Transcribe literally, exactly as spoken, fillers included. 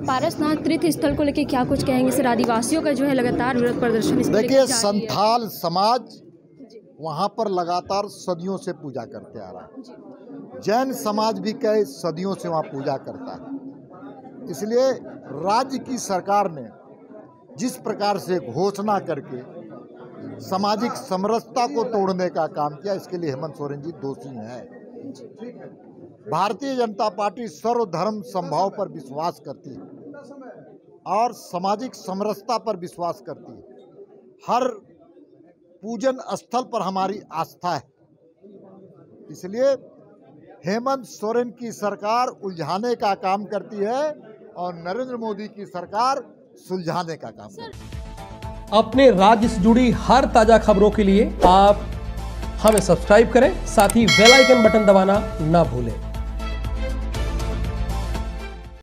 पारसनाथ तीर्थ स्थल को लेकर क्या कुछ कहेंगे सर? आदिवासियों का जो है लगातार विरोध प्रदर्शन। देखिए, संथाल समाज वहाँ पर लगातार सदियों से पूजा करते आ रहा है। जैन समाज भी कई सदियों से वहाँ पूजा करता है। इसलिए राज्य की सरकार ने जिस प्रकार से घोषणा करके सामाजिक समरसता को तोड़ने का काम किया, इसके लिए हेमंत सोरेन जी दोषी हैं। भारतीय जनता पार्टी सर्वधर्म समभाव पर विश्वास करती है और सामाजिक समरसता पर विश्वास करती है। हर पूजन स्थल पर हमारी आस्था है। इसलिए हेमंत सोरेन की सरकार उलझाने का काम करती है और नरेंद्र मोदी की सरकार सुलझाने का काम करती है। अपने राज्य से जुड़ी हर ताजा खबरों के लिए आप हमें सब्सक्राइब करें, साथ ही बेल आइकन बटन दबाना ना भूलें।